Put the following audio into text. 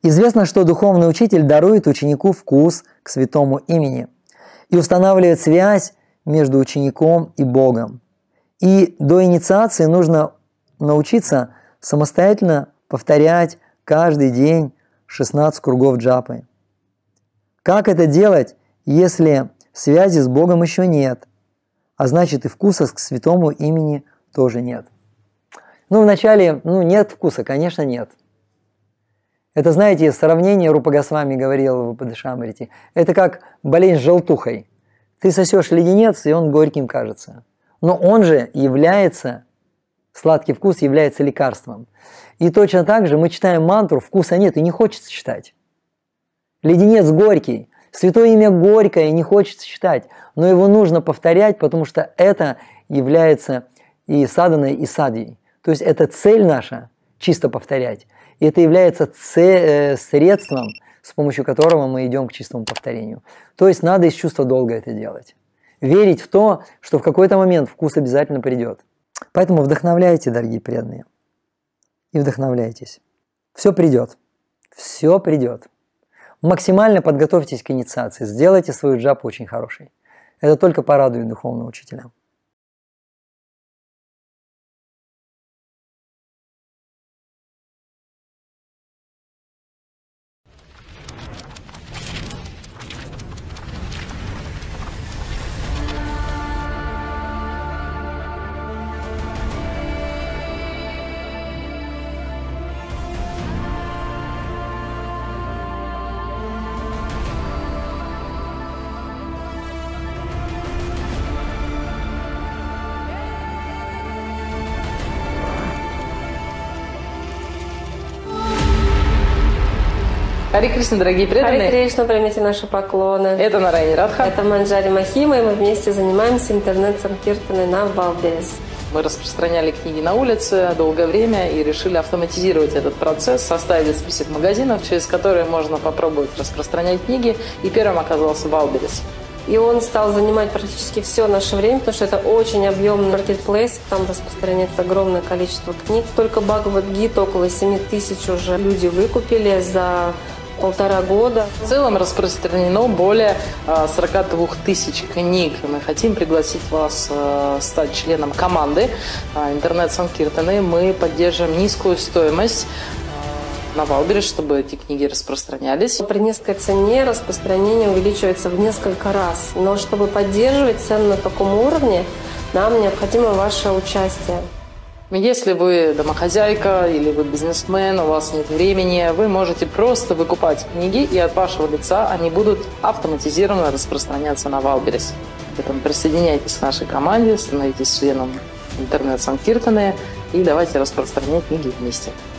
Известно, что духовный учитель дарует ученику вкус к святому имени и устанавливает связь между учеником и Богом. И до инициации нужно научиться самостоятельно повторять каждый день 16 кругов джапы. Как это делать, если связи с Богом еще нет, а значит и вкуса к святому имени тоже нет? Вначале, нет вкуса, конечно, нет. Это, знаете, сравнение Рупа Госвами говорил в Упадешамрите. Это как болезнь желтухой. Ты сосешь леденец, и он горьким кажется. Но он же является, сладкий вкус является лекарством. И точно так же мы читаем мантру, вкуса нет и не хочется читать. Леденец горький, святое имя горькое, не хочется читать. Но его нужно повторять, потому что это является и саданой, и садьей. То есть это цель наша, чисто повторять. И это является средством, с помощью которого мы идем к чистому повторению. То есть надо из чувства долга это делать. Верить в то, что в какой-то момент вкус обязательно придет. Поэтому вдохновляйте, дорогие преданные. И вдохновляйтесь. Все придет. Все придет. Максимально подготовьтесь к инициации. Сделайте свою джапу очень хорошей. Это только порадует духовного учителя. Харе Кришна, дорогие преданные. Харе Кришна, примите наши поклоны. Это Нарайани Радха. Это Манджари Махима, и мы вместе занимаемся интернет-санкиртаной на Валберес. Мы распространяли книги на улице долгое время и решили автоматизировать этот процесс, составили список магазинов, через которые можно попробовать распространять книги, и первым оказался Валберес. И он стал занимать практически все наше время, потому что это очень объемный маркетплейс, там распространяется огромное количество книг. Только Бхагавад-гиту около 7000 уже люди выкупили за 1,5 года. В целом распространено более 42 тысяч книг. Мы хотим пригласить вас стать членом команды интернет-санкиртаны. Мы поддерживаем низкую стоимость на Валберес, чтобы эти книги распространялись. При низкой цене распространение увеличивается в несколько раз. Но чтобы поддерживать цену на таком уровне, нам необходимо ваше участие. Если вы домохозяйка или вы бизнесмен, у вас нет времени, вы можете просто выкупать книги, и от вашего лица они будут автоматизированно распространяться на Валберес. Поэтому присоединяйтесь к нашей команде, становитесь членом интернет-санкиртаны и давайте распространять книги вместе.